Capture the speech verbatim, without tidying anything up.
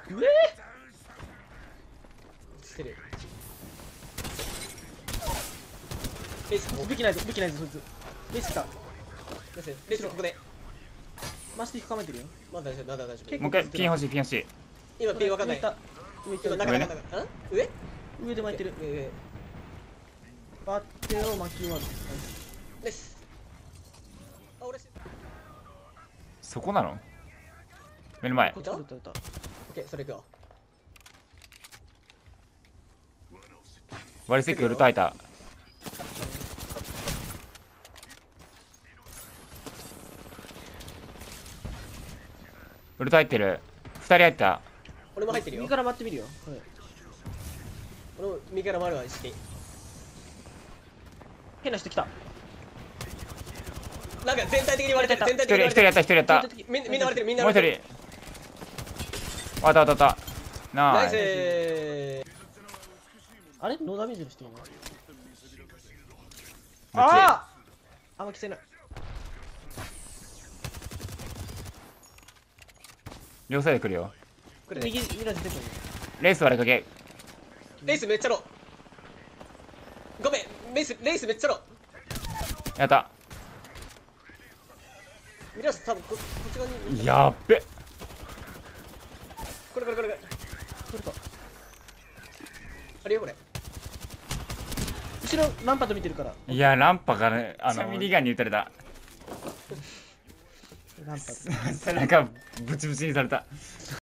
うえーしてる。レイス武器ないぞ武器ないぞそいつ。レイス来た。 レイスレイスここで。 マスティック構えてるよ。 まだ大丈夫まだ大丈夫。 もう一回ピン欲しいピン欲しい。 今ピンわかんない上行った上行った今中上ね中中中ん上上で巻いてる。 上上バッテを巻き終わる。 レイスあ俺してそこなの？目の前こっち撃った撃った。 オッケーそれ行くわ。 ワリセックウルト開いた。ウルト入ってる。二人入った。 俺も入ってるよ右。から待ってみるよ。はい。 俺も右から回るわ意識。 変な人来た。 なんか全体的に割れてる全体一的に割れてる人一人やった一人やった。 みんみんな割れてるみんなもう一割れてる。 人。わったわったわった。ナナイイス。 スあれノーダメージの人いない。 ああああんま来てない。 両サイド来るよ。 これね右右の出てくる。 レース割れかけ。 レイスめっちゃロー。ごめんレイスレイスめっちゃロー。 やった。 ミラス多分ここっち側にやっべ。 これこれこれこれそれか。 あれよこれ。 後ろランパと見てるから。 いやランパがねあのミリガンに撃たれた。 ランパ。 背中ブチブチにされた。